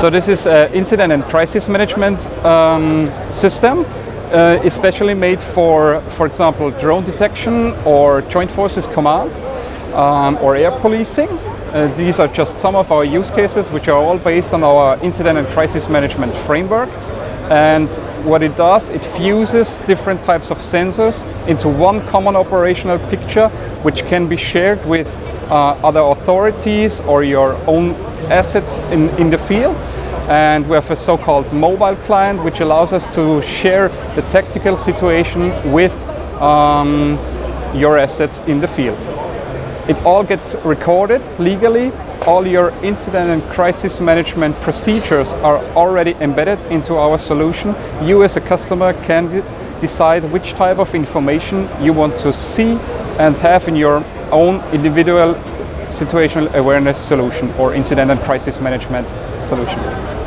So this is an incident and crisis management system, especially made for example, drone detection or joint forces command or air policing. These are just some of our use cases, which are all based on our incident and crisis management framework. And what it does, it fuses different types of sensors into one common operational picture, which can be shared with other authorities or your own assets in the field. And we have a so-called mobile client, which allows us to share the tactical situation with your assets in the field. It all gets recorded legally. All your incident and crisis management procedures are already embedded into our solution. You as a customer can decide which type of information you want to see and have in your own individual situational awareness solution or incident and crisis management solution.